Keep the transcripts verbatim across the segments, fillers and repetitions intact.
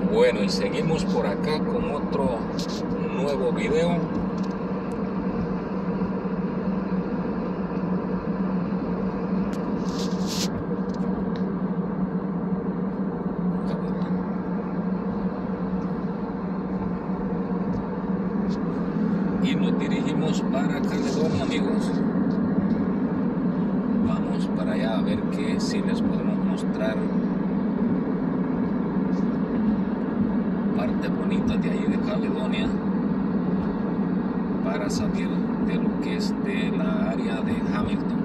Bueno, y seguimos por acá con otro nuevo video. Y nos dirigimos para Caledonia, amigos. Vamos para allá a ver que si les podemos mostrar partes bonitas de ahí de Caledonia para salir de lo que es de la área de Hamilton.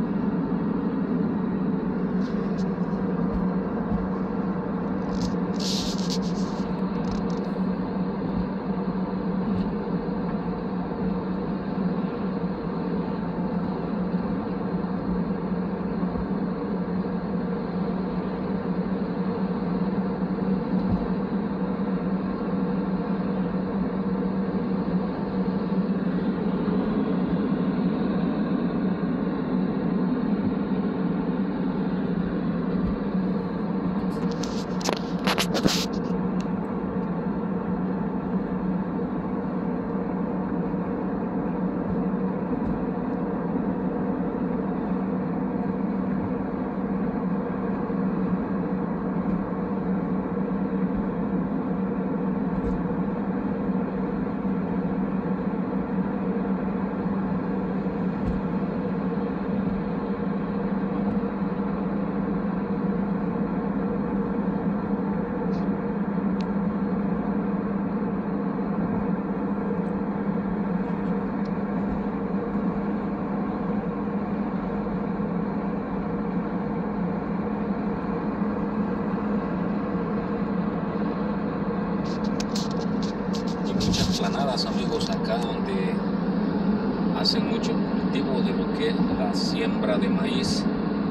Planadas, amigos, acá donde hacen mucho cultivo de lo que es la siembra de maíz.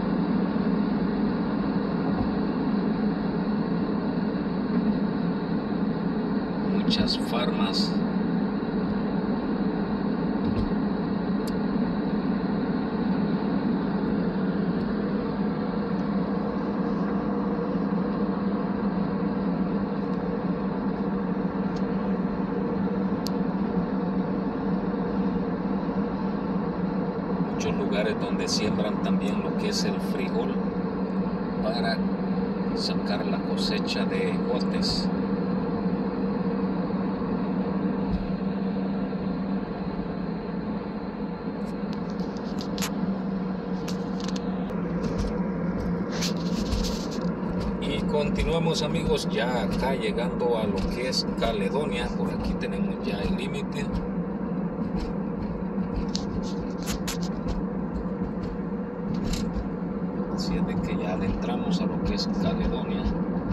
Muchas farmas. Lugares donde siembran también lo que es el frijol para sacar la cosecha de ejotes. Y continuamos, amigos, ya acá llegando a lo que es Caledonia. Por aquí tenemos ya el límite. Así es de que ya adentramos a lo que es Caledonia.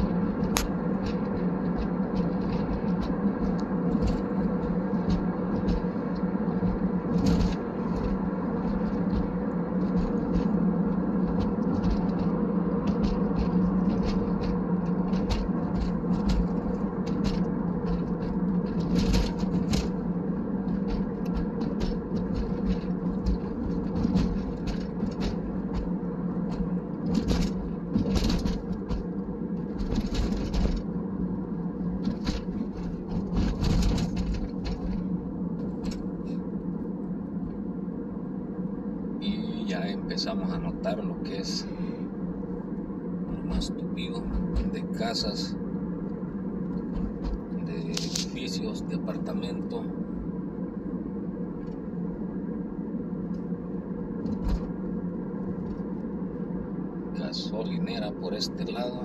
Ya empezamos a notar lo que es lo más tupido de casas, de edificios, de apartamentos. Gasolinera por este lado.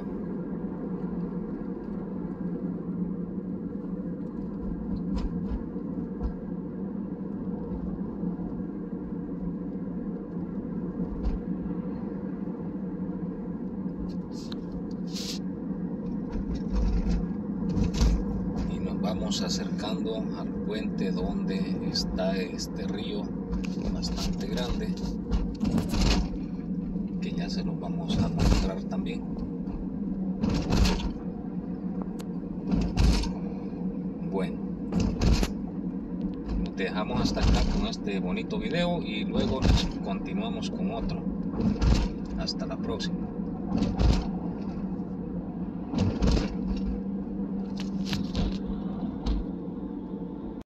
Vamos acercando al puente donde está este río bastante grande, que ya se los vamos a mostrar también. Bueno, nos dejamos hasta acá con este bonito video y luego continuamos con otro. Hasta la próxima.